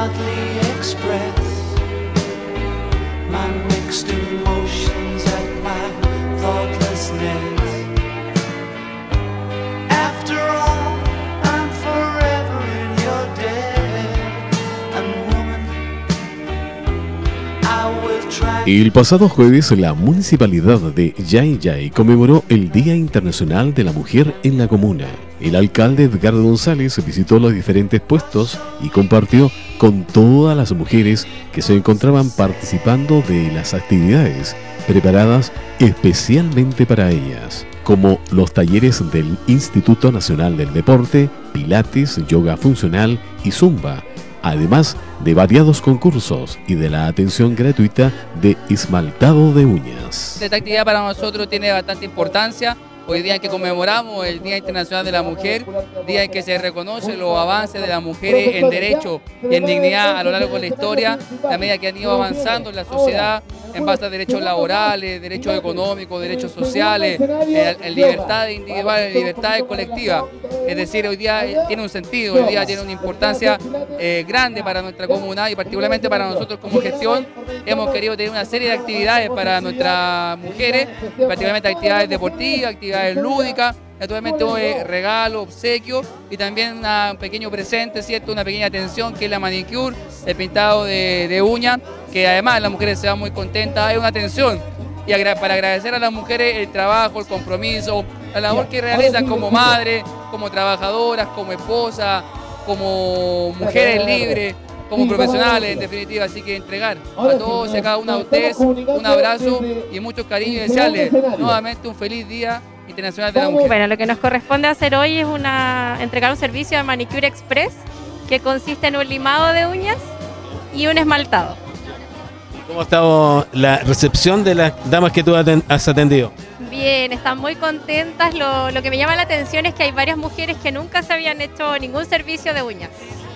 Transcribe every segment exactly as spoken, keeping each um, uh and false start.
hardly express my mixed emotions at my thoughtlessness. After all, I'm forever in your debt, and woman, I will try. El pasado jueves, la municipalidad de Yay Yay conmemoró el Día Internacional de la Mujer en la comuna. El alcalde Edgardo González visitó los diferentes puestos y compartió con todas las mujeres que se encontraban participando de las actividades preparadas especialmente para ellas, como los talleres del Instituto Nacional del Deporte, pilates, yoga funcional y zumba, además de variados concursos y de la atención gratuita de esmaltado de uñas. Esta actividad para nosotros tiene bastante importancia. Hoy día en que conmemoramos el Día Internacional de la Mujer, día en que se reconoce los avances de las mujeres en derecho y en dignidad a lo largo de la historia, a medida que han ido avanzando en la sociedad en base a derechos laborales, derechos económicos, derechos sociales, en, en libertades individuales, libertades colectivas. Es decir, hoy día tiene un sentido, hoy día tiene una importancia eh, grande para nuestra comunidad y particularmente para nosotros como gestión. Hemos querido tener una serie de actividades para nuestras mujeres, particularmente actividades deportivas, actividades lúdicas, naturalmente eh, regalos, obsequios y también una, un pequeño presente, ¿cierto? Una pequeña atención que es la manicure, el pintado de, de uñas, que además las mujeres se van muy contentas, hay una atención. Y agra para agradecer a las mujeres el trabajo, el compromiso, la labor que realizan como madres, como trabajadoras, como esposas, como mujeres libres, como profesionales en definitiva. Así que entregar a todos y a cada una de ustedes un abrazo y muchos cariños y desearles nuevamente un feliz Día Internacional de la Mujer. Bueno, lo que nos corresponde hacer hoy es una, entregar un servicio de Manicure Express que consiste en un limado de uñas y un esmaltado. ¿Cómo ha estado la recepción de las damas que tú has atendido? Bien, están muy contentas. Lo, lo que me llama la atención es que hay varias mujeres que nunca se habían hecho ningún servicio de uñas.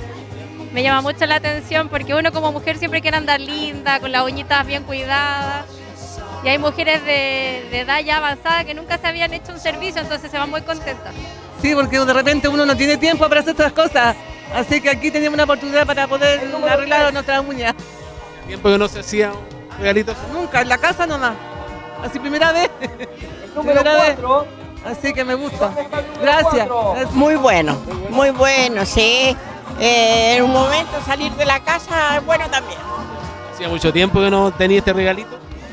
Me llama mucho la atención porque uno como mujer siempre quiere andar linda, con las uñitas bien cuidadas. Y hay mujeres de, de edad ya avanzada que nunca se habían hecho un servicio, entonces se van muy contentas. Sí, porque de repente uno no tiene tiempo para hacer estas cosas. Así que aquí tenemos una oportunidad para poder arreglar nuestras uñas. ¿Tiempo que no se hacía un regalito? Nunca, en la casa nomás. Así primera vez. primera vez. Así que me gusta. Gracias. Muy bueno, muy bueno, sí. Eh, en un momento salir de la casa es bueno también. ¿Hacía mucho tiempo que no tenía este regalito?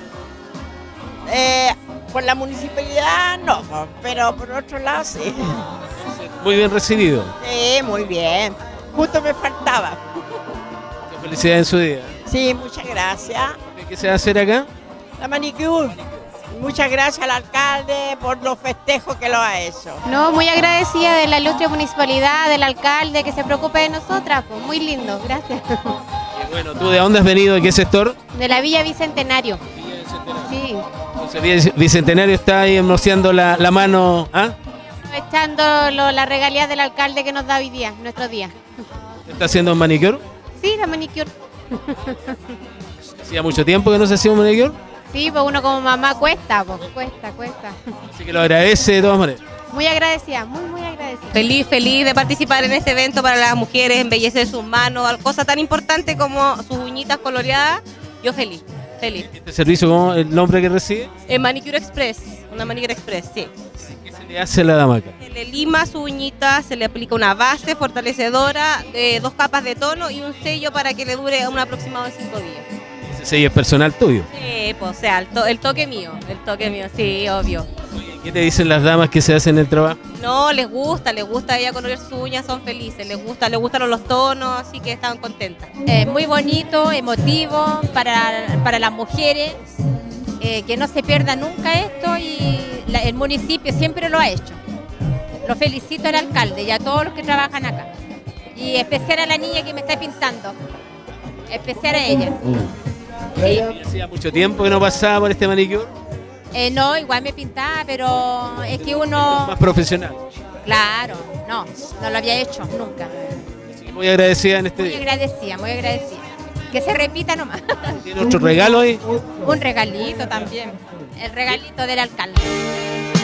Eh, por la municipalidad no, pero por otro lado sí. Muy bien recibido. Sí, muy bien. Justo me faltaba. Qué felicidad en su día. Sí, muchas gracias. ¿Qué se va a hacer acá? La manicure. Muchas gracias al alcalde por los festejos que lo ha hecho. No, muy agradecida de la ilustre municipalidad, del alcalde que se preocupe de nosotras, pues muy lindo, gracias. Y bueno, ¿tú de dónde has venido? ¿De qué sector? De la Villa Bicentenario. Villa Bicentenario. Sí. Entonces Bicentenario está ahí manoseando la, la mano, ¿ah? Echando lo, la regalía del alcalde que nos da hoy día, nuestro día. ¿Está haciendo un manicure? Sí, la manicure. ¿Hacía mucho tiempo que no se hacía un manicure? Sí, pues uno como mamá cuesta, pues cuesta, cuesta. Así que lo agradece de todas maneras. Muy agradecida, muy, muy agradecida. Feliz, feliz de participar en este evento para las mujeres, embellecer sus manos, cosas tan importantes como sus uñitas coloreadas. Yo feliz, feliz. ¿Este servicio, cómo el nombre que recibe? El Manicure Express, una Manicure Express, sí. ¿Qué se le hace a la dama acá? Se le lima su uñita, se le aplica una base fortalecedora, de dos capas de tono y un sello para que le dure un aproximado de cinco días. ¿Ese sello es personal tuyo? Sí, pues, o sea, el, to el toque mío, el toque mío, sí, obvio. ¿Qué te dicen las damas que se hacen el trabajo? No, les gusta, les gusta ella colorear sus uñas, son felices, les gusta, les gustan los tonos, así que están contentas. Eh, muy bonito, emotivo para, para las mujeres, eh, que no se pierda nunca esto y la, el municipio siempre lo ha hecho. Lo felicito al alcalde y a todos los que trabajan acá. Y especial a la niña que me está pintando, especial a ella. Mm. ¿Sí? ¿Hacía mucho tiempo que no pasaba por este manicure? Eh, no, igual me pintaba, pero es que uno... Más profesional. Claro, no, no lo había hecho nunca. Muy agradecida en este Muy día. agradecida, muy agradecida. Que se repita nomás. ¿Tiene otro regalo ahí? Un regalito también, el regalito del alcalde.